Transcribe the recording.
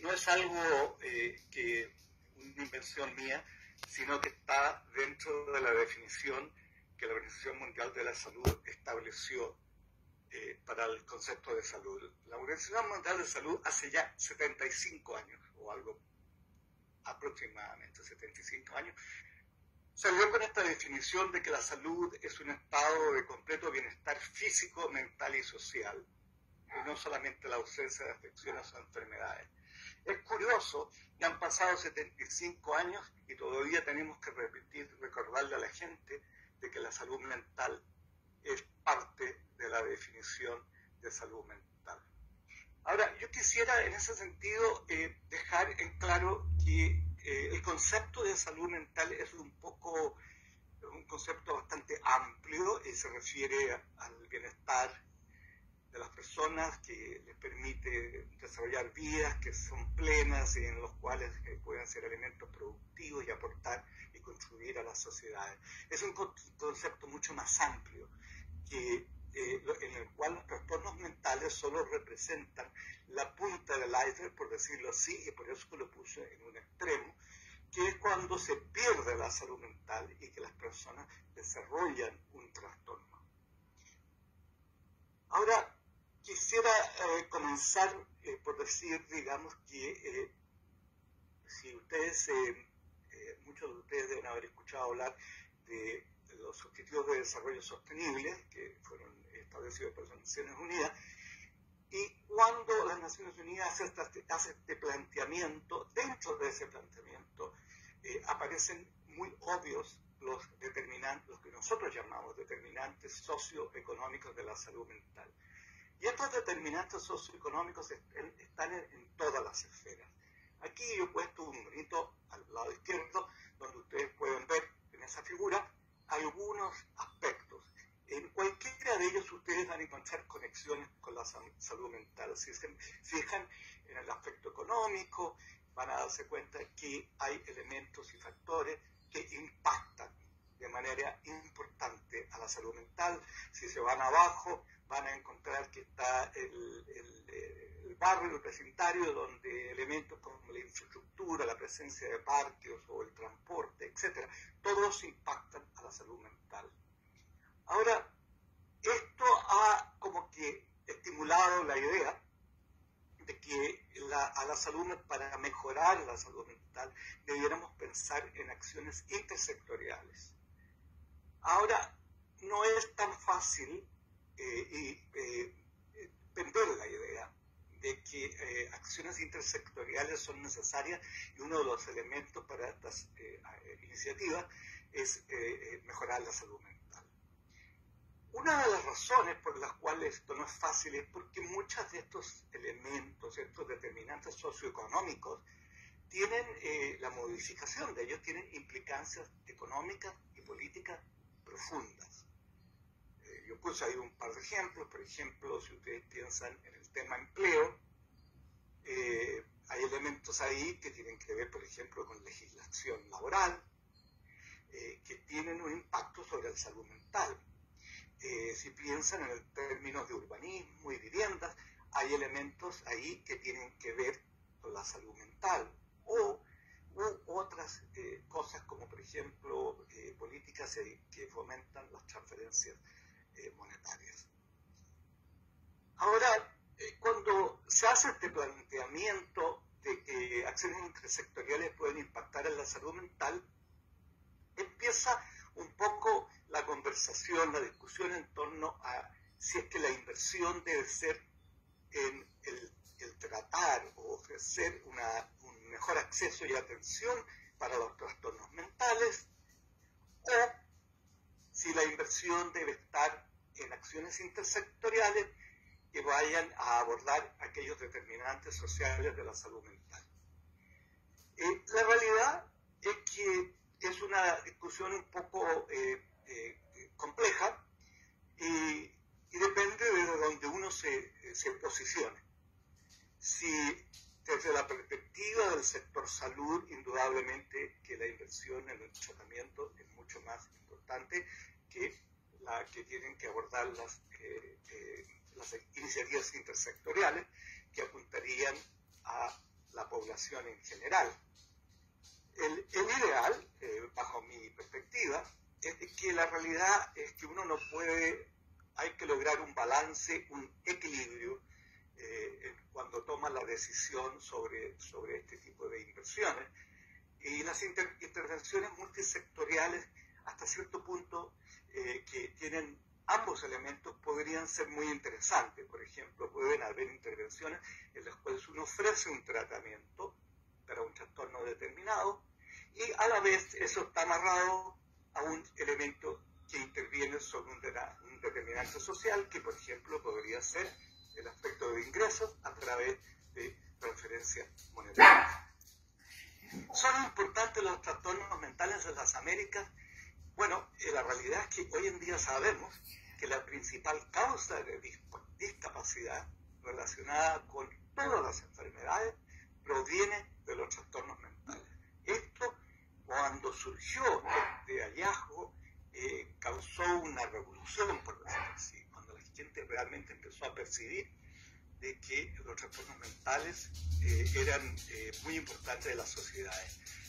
no es algo una invención mía, sino que está dentro de la definición que la Organización Mundial de la Salud estableció para el concepto de salud. La Organización Mundial de Salud hace ya 75 años, o algo aproximadamente 75 años, salió con esta definición de que la salud es un estado de completo bienestar físico, mental y social, y no solamente la ausencia de afecciones o enfermedades. Es curioso que han pasado 75 años y todavía tenemos que recordarle a la gente de que la salud mental es parte de la definición de salud mental. Ahora, yo quisiera en ese sentido dejar en claro que el concepto de salud mental es un concepto bastante amplio y se refiere al bienestar de las personas, que les permite desarrollar vidas que son plenas y en los cuales pueden ser elementos productivos y aportar y contribuir a las sociedades. Es un concepto mucho más amplio en el cual los trastornos mentales solo representan la punta del iceberg, por decirlo así, y por eso lo puse en un extremo, que es cuando se pierde la salud mental y que las personas desarrollan un trastorno. Ahora, quisiera comenzar por decir, digamos, que si ustedes, muchos de ustedes deben haber escuchado hablar de los Objetivos de Desarrollo Sostenible, que fueron establecidos por las Naciones Unidas, y cuando las Naciones Unidas hace este planteamiento, dentro de ese planteamiento aparecen muy obvios los determinantes, los que nosotros llamamos determinantes socioeconómicos de la salud mental. Y estos determinantes socioeconómicos están en todas las esferas. Aquí yo he puesto un monito al lado izquierdo, donde ustedes pueden ver en esa figura algunos aspectos. En cualquiera de ellos ustedes van a encontrar conexiones con la salud mental. Si se fijan en el aspecto económico, van a darse cuenta que hay elementos y factores que impactan de manera importante a la salud mental. Si se van abajo, van a encontrar que está el barrio, el vecindario, donde elementos como la infraestructura, la presencia de parques o el transporte, etc., todos impactan a la salud mental. Ahora, esto ha como que estimulado la idea de que a la salud, para mejorar la salud mental, debiéramos pensar en acciones intersectoriales. Ahora, no es tan fácil vender la idea de que acciones intersectoriales son necesarias, y uno de los elementos para estas iniciativas es mejorar la salud mental. Una de las razones por las cuales esto no es fácil es porque muchos de estos elementos, estos determinantes socioeconómicos, tienen la modificación de ellos, tienen implicancias económicas y políticas profundas. Yo puse ahí un par de ejemplos. Por ejemplo, si ustedes piensan en el tema empleo, hay elementos ahí que tienen que ver, por ejemplo, con legislación laboral, que tienen un impacto sobre la salud mental. Si piensan en el términos de urbanismo y viviendas, hay elementos ahí que tienen que ver con la salud mental, u otras cosas como, por ejemplo, políticas que fomentan las transferencias monetarias. Ahora, cuando se hace este planteamiento de que acciones intersectoriales pueden impactar en la salud mental, empieza un poco la conversación, la discusión en torno a si es que la inversión debe ser en el tratar o ofrecer un mejor acceso y atención para los trastornos mentales, o si la inversión debe estar en acciones intersectoriales que vayan a abordar aquellos determinantes sociales de la salud mental. La realidad es que es una discusión un poco compleja y depende de donde uno se posicione. Si desde la perspectiva del sector salud, indudablemente que la inversión en el tratamiento es mucho más importante que la que tienen que abordar las iniciativas intersectoriales que apuntarían a la población en general. El ideal, bajo mi perspectiva, es de que la realidad es que uno no puede, hay que lograr un balance, un equilibrio cuando toma la decisión sobre este tipo de inversiones. Y las intervenciones multisectoriales, hasta cierto punto, que tienen ambos elementos, podrían ser muy interesantes. Por ejemplo, pueden haber intervenciones en las cuales uno ofrece un tratamiento para un trastorno determinado y a la vez eso está amarrado a un elemento que interviene sobre un determinante social, que por ejemplo podría ser el aspecto de ingresos a través de transferencias monetarias. ¿Son importantes los trastornos mentales en las Américas? Bueno, la realidad es que hoy en día sabemos que la principal causa de discapacidad relacionada con todas las enfermedades proviene de los trastornos mentales. Esto, cuando surgió este hallazgo, causó una revolución, por decirlo así, cuando la gente realmente empezó a percibir de que los trastornos mentales eran muy importantes de las sociedades.